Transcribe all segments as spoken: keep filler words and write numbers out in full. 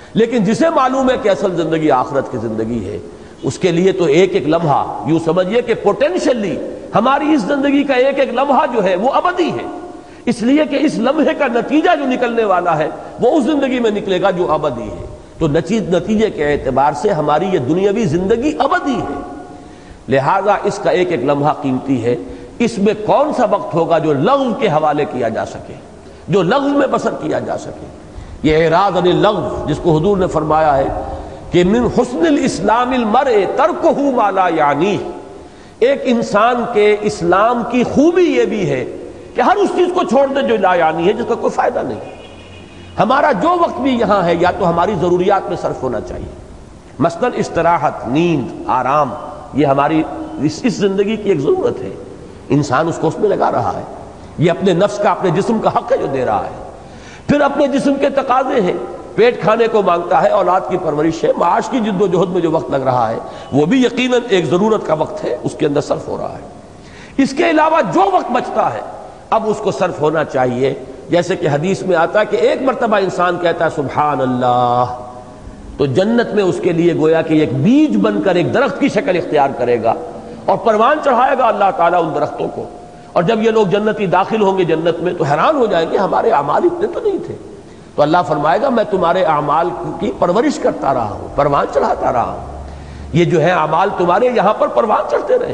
لیکن جسے معلوم ہے کہ اصل زندگی آخرت کی زندگی ہے، اس کے لیے تو ایک ایک لمحہ یوں سمجھیے کہ پوٹینشلی ہماری اس زندگی کا ایک ایک لمحہ جو ہے وہ ابدی ہے، اس لیے کہ اس لمحے کا نتیجہ جو نکلنے والا ہے وہ اس زندگی میں نکلے گا جو ابدی ہے۔ تو نتیجے کے اعتبار سے ہماری یہ دنیاوی زندگی ابدی ہے، لہذا اس کا ایک ایک لمحہ قیمتی ہے۔ اس میں کون سا وقت ہوگا جو لغو کے حوالے کیا جا سکے، جو لغو میں بسر کیا جا سکے؟ یہ اعراض عن اللغو، جس کو حضور نے فرمایا ہے کہ من حسن الاسلام المرء ترکہ ما لا یعنی، ایک انسان کے اسلام کی خوبی یہ بھی ہے کہ ہر اس چیز کو چھوڑ دے جو لا یعنی ہے، جس کا کوئی فائدہ نہیں۔ ہمارا جو وقت بھی یہاں ہے یا تو ہماری ضروریات میں صرف ہونا چاہیے، مثلاً استراحت، نیند، آرام، یہ ہماری اس اس زندگی کی ایک ضرورت ہے، انسان اس کو اس میں لگا رہا ہے، یہ اپنے نفس کا، اپنے جسم کا حق ہے جو دے رہا ہے۔ پھر اپنے جسم کے تقاضے ہیں، پیٹ کھانے کو مانگتا ہے، اولاد کی پرورش ہے، معاش کی جد و جہد میں جو وقت لگ رہا ہے وہ بھی یقیناً ایک ضرورت کا وقت ہے، اس کے اندر صرف ہو رہا ہے۔ اس کے علاوہ جو وقت بچتا ہے اب اس کو صرف ہونا چاہیے، جیسے کہ حدیث میں آتا ہے کہ ایک مرتبہ انسان کہتا ہے سبحان اللہ، تو جنت میں اس کے لیے گویا کہ ایک بیج بن کر ایک درخت کی شکل اختیار کرے گا اور پروان چڑھائے گا اللہ تعالیٰ ان درختوں کو، اور جب یہ لوگ جنتی داخل ہوں گے جنت میں تو حیران ہو جائیں گے ہمارے اعمال اتنے تو نہیں تھے، تو اللہ فرمائے گا میں تمہارے اعمال کی پرورش کرتا رہا ہوں، پروان چڑھاتا رہا ہوں، یہ جو ہے اعمال تمہارے یہاں پر پروان چڑھتے رہے۔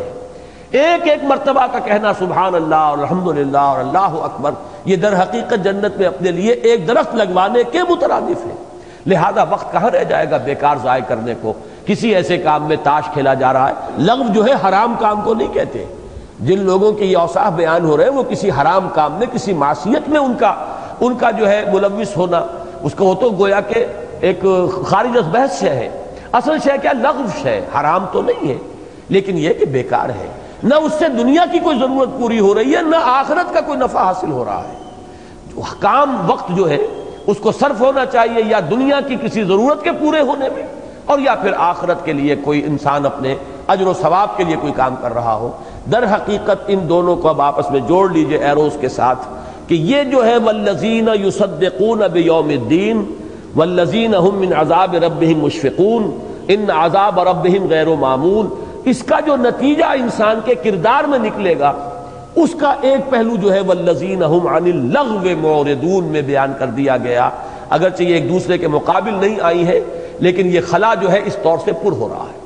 ایک ایک مرتبہ کا کہنا سبحان اللہ اور الحمدللہ اور اللہ اکبر، یہ در حقیقت جنت میں اپنے لیے ایک درخت لگوانے کے مترادف ہے۔ لہذا وقت کہاں رہ جائے گا بیکار ضائع کرنے کو، کسی ایسے کام میں تاش کھیلا جا رہا ہے۔ لغو جو ہے حرام کام کو نہیں کہتے، جن لوگوں کے یہ اوصاف بیان ہو رہے ہیں وہ کسی حرام کام میں، کسی معصیت میں ان کا ان کا جو ہے ملوث ہونا، اس کو تو گویا کہ ایک خارج از بحث شے ہے۔ اصل شے کیا؟ لغو شے، حرام تو نہیں ہے لیکن یہ کہ بیکار ہے، نہ اس سے دنیا کی کوئی ضرورت پوری ہو رہی ہے نہ آخرت کا کوئی نفع حاصل ہو رہا ہے۔ کام وقت جو ہے اس کو صرف ہونا چاہیے یا دنیا کی کسی ضرورت کے پورے ہونے میں، اور یا پھر آخرت کے لیے کوئی انسان اپنے اجر و ثواب کے لیے کوئی کام کر رہا ہو۔ در حقیقت ان دونوں کو اب آپس میں جوڑ لیجئے ایروز کے ساتھ کہ یہ جو ہے والذین یصدقون بیوم الدین والذین هم من عذاب ربهم مشفقون ان عذاب ربهم غیر معمول، اس کا جو نتیجہ انسان کے کردار میں نکلے گا اس کا ایک پہلو جو ہے والذین هم عن اللغو معرضون میں بیان کر دیا گیا، اگرچہ یہ ایک دوسرے کے مقابل نہیں آئی ہے لیکن یہ خلا جو ہے اس طور سے پر ہو رہا ہے۔